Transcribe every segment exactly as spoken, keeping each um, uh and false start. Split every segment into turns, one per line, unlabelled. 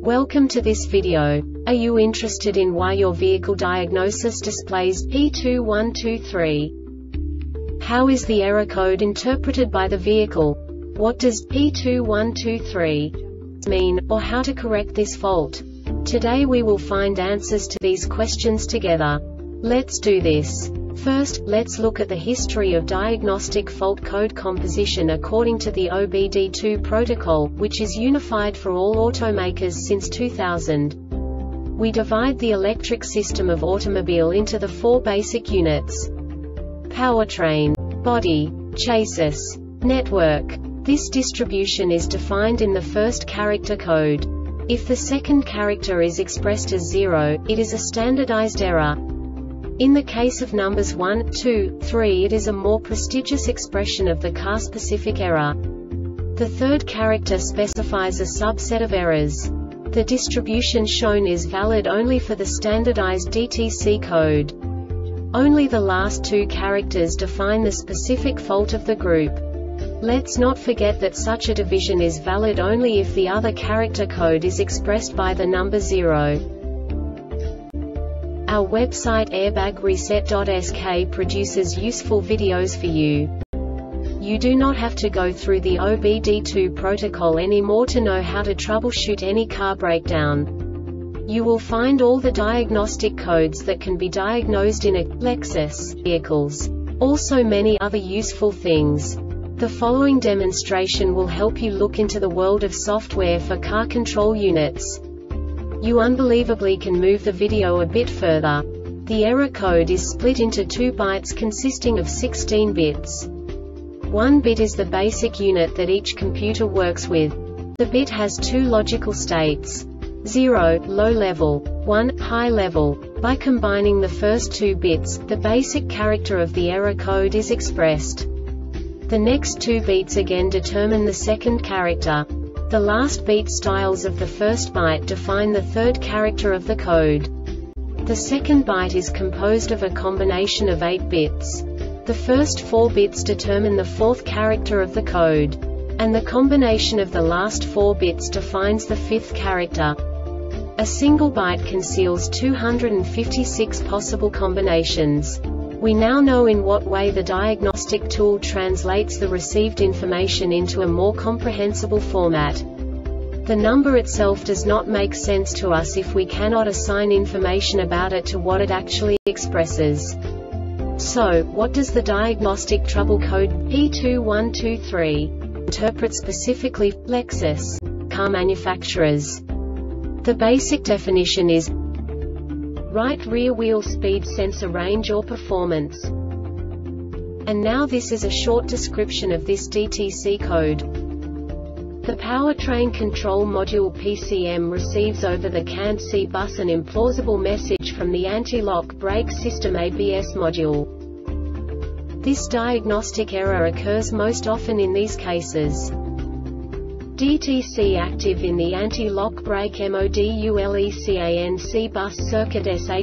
Welcome to this video. Are you interested in why your vehicle diagnosis displays P two one two three? How is the error code interpreted by the vehicle? What does P two one two three mean, or how to correct this fault? Today we will find answers to these questions together. Let's do this. First, let's look at the history of diagnostic fault code composition according to the O B D two protocol, which is unified for all automakers since two thousand. We divide the electric system of automobile into the four basic units: powertrain, body, chassis, network. This distribution is defined in the first character code. If the second character is expressed as zero, it is a standardized error. In the case of numbers one, two, three, it is a more prestigious expression of the car-specific error. The third character specifies a subset of errors. The distribution shown is valid only for the standardized D T C code. Only the last two characters define the specific fault of the group. Let's not forget that such a division is valid only if the other character code is expressed by the number zero. Our website airbag reset dot S K produces useful videos for you. You do not have to go through the O B D two protocol anymore to know how to troubleshoot any car breakdown. You will find all the diagnostic codes that can be diagnosed in a Lexus vehicles. Also many other useful things. The following demonstration will help you look into the world of software for car control units. You unbelievably can move the video a bit further. The error code is split into two bytes consisting of sixteen bits. One bit is the basic unit that each computer works with. The bit has two logical states: zero, low level, one, high level. By combining the first two bits, the basic character of the error code is expressed. The next two bits again determine the second character. The last beat styles of the first byte define the third character of the code. The second byte is composed of a combination of eight bits. The first four bits determine the fourth character of the code. And the combination of the last four bits defines the fifth character. A single byte conceals two hundred fifty-six possible combinations. We now know in what way the diagnostic tool translates the received information into a more comprehensible format. The number itself does not make sense to us if we cannot assign information about it to what it actually expresses. So, what does the diagnostic trouble code P two one two three interpret specifically for Lexus car manufacturers? The basic definition is right rear wheel speed sensor range or performance. And now this is a short description of this D T C code. The powertrain control module P C M receives over the C A N C bus an implausible message from the anti-lock brake system A B S module. This diagnostic error occurs most often in these cases: D T C active in the anti-lock brake module C A N C bus circuit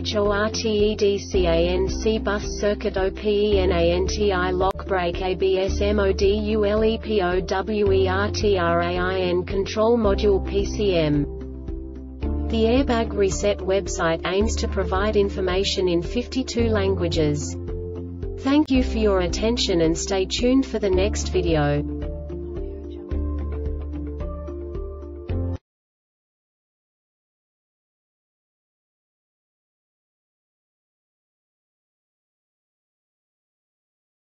SHORTEDCANC bus circuit OPENANTI lock brake A B S module POWERTRAIN control module P C M. The Airbag Reset website aims to provide information in fifty-two languages. Thank you for your attention and stay tuned for the next video.